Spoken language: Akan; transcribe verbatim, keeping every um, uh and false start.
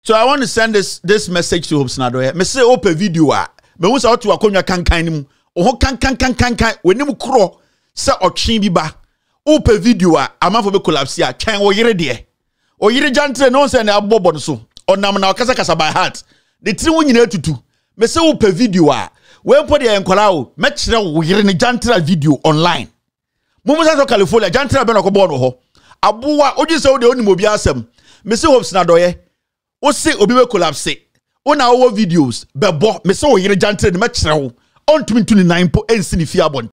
So I want to send this this message to Hopeson Adorye. Me say open video a me hu say otu akonwa kankan ni mu. Oho kankan kankan kan wenimu kro se otwen bi ba. Open video a amafo be collapse a twen wo yire de. O yire jantre no say na abobo no so. Onam na okasa kasa by heart. The three wo nyina tutu. Me say open video a we po de enkola o me kire wo yire ne jantre video online. Mumu sa California jantre be no ko bo no ho. Abuwa oji se wo de onimo bi asem. Me say Hopeson Adorye o se obi we collapse o na wo videos bebo me se o yire jantre de me kire wo on twenty-nine po ensi ni fi abon